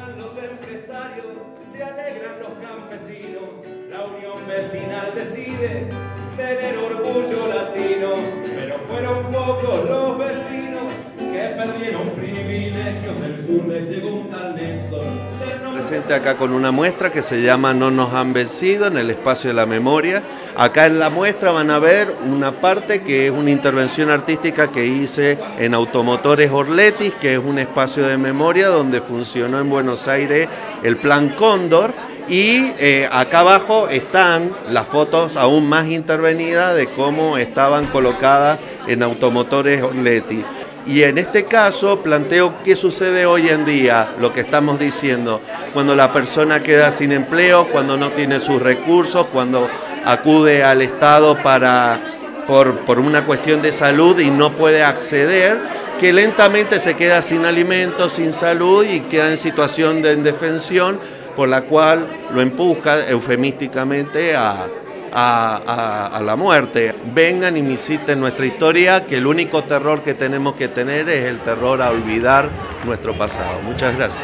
Cantan los empresarios, se alegran los campesinos, la unión vecinal decide tener orgullo latino, pero fueron pocos los vecinos que perdieron privilegios. Del sur les llegó un tal Néstor. Presente acá con una muestra que se llama No nos han vencido, en el espacio de la memoria. Acá en la muestra van a ver una parte que es una intervención artística que hice en Automotores Orletis, que es un espacio de memoria donde funcionó en Buenos Aires el Plan Cóndor. Y acá abajo están las fotos aún más intervenidas de cómo estaban colocadas en Automotores Orletis. Y en este caso planteo qué sucede hoy en día, lo que estamos diciendo, cuando la persona queda sin empleo, cuando no tiene sus recursos, cuando acude al Estado por una cuestión de salud y no puede acceder, que lentamente se queda sin alimentos, sin salud y queda en situación de indefensión, por la cual lo empuja eufemísticamente a la muerte. Vengan y visiten nuestra historia, que el único terror que tenemos que tener es el terror a olvidar nuestro pasado. Muchas gracias.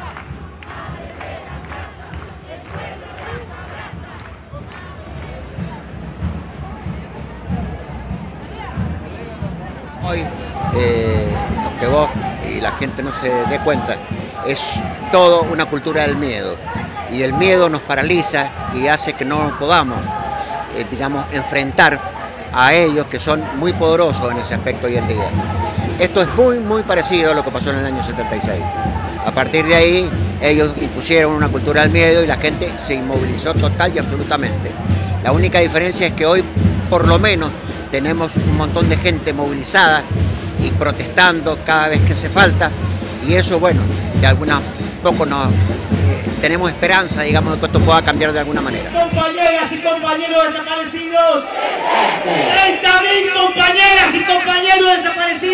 Hoy, lo que vos y la gente no se dé cuenta, es todo una cultura del miedo. Y el miedo nos paraliza y hace que no podamos, digamos, enfrentar a ellos, que son muy poderosos en ese aspecto hoy en día. Esto es muy parecido a lo que pasó en el año 76. A partir de ahí, ellos impusieron una cultura del miedo y la gente se inmovilizó total y absolutamente. La única diferencia es que hoy, por lo menos, tenemos un montón de gente movilizada y protestando cada vez que hace falta, y eso, bueno, de alguna poco nos tenemos esperanza, digamos, de que esto pueda cambiar de alguna manera. Compañeras y compañeros desaparecidos, 30.000 compañeras y compañeros desaparecidos.